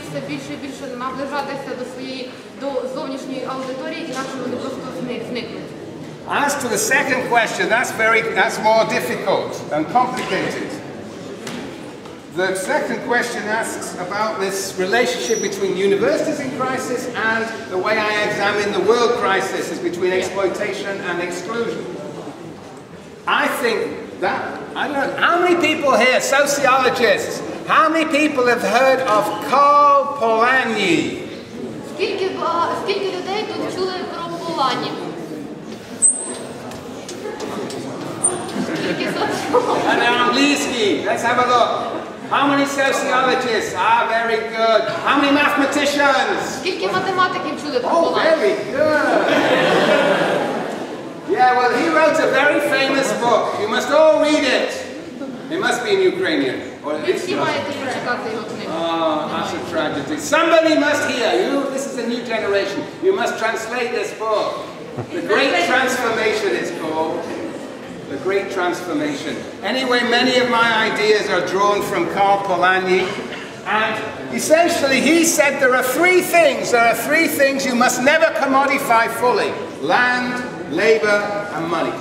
все більше і більше наближатися до зовнішньої аудиторії, інакше вони просто зникнуть. As to the second question, that's more difficult and complicated. The second question asks about this relationship between universities in crisis and the way I examine the world crisis is between exploitation and exclusion. I think that, I don't know, how many people here, sociologists, how many people have heard of Karl Polanyi? Скільки людей тут чули про Полані? And Angliski, let's have a look. How many sociologists? Ah, very good. How many mathematicians? Скільки математиків чули про Oh, Полані? very good. Yeah, well, he wrote a very famous book. You must all read it. It must be in Ukrainian. Ви всі маєте прочитати його книгу. Oh, that's a tragedy. Somebody must hear you. This is a new generation. You must translate this book. The Great Transformation it's called. The Great Transformation. Anyway, many of my ideas are drawn from Karl Polanyi. And essentially he said there are three things you must never commodify fully. Land, labor, and money.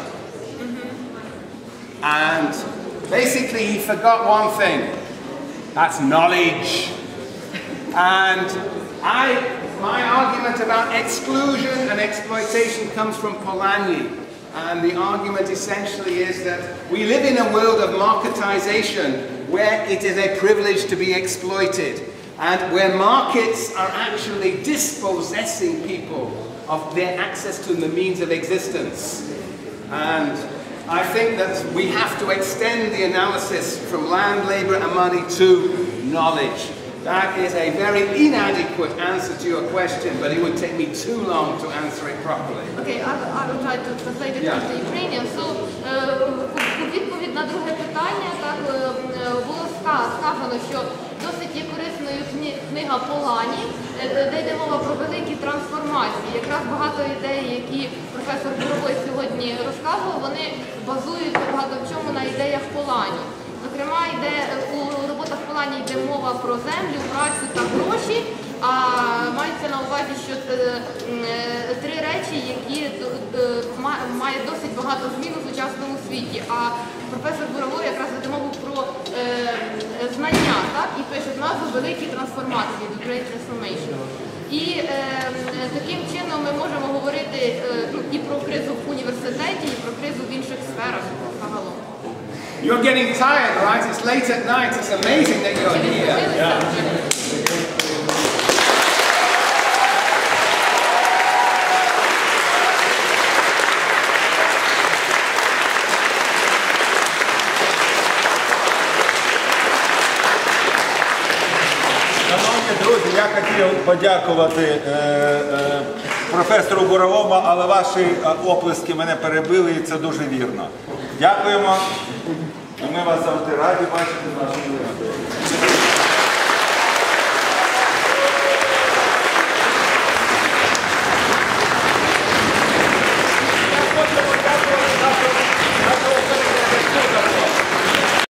And basically he forgot one thing. That's knowledge. And my argument about exclusion and exploitation comes from Polanyi. And the argument essentially is that we live in a world of marketization where it is a privilege to be exploited and where markets are actually dispossessing people of their access to the means of existence. And I think that we have to extend the analysis from land, labor and money to knowledge. That is a very inadequate answer to your question, but it would take me too long to answer it properly. Okay, I will try to translate it into Ukrainian. So, у відповідь на друге питання, так, було сказано, що досить є корисною книга Полані, де йде мова про великі трансформації. Якраз багато ідей, які професор Боровой сьогодні розказував, вони базуються багато в чому на ідеях Полані. Зокрема, у роботах Полані йде мова про землю, працю та гроші, а мається на увазі, що три речі, які мають досить багато змін у сучасному світі. А професор Боровой якраз веде мову про знання, так, і пише назву «Великі трансформації» – «The Great Transformation». І таким чином ми можемо говорити і про кризу в університеті, і про кризу в інших сферах загалом. You're getting tired, right? It's late at night. It's amazing that you're here. Шановні друзі, я хотів подякувати професору Боровому, але ваші оплески мене перебили, і це дуже вірно. Дякуємо. І ми вас завжди раді бачити в нашому вигляді.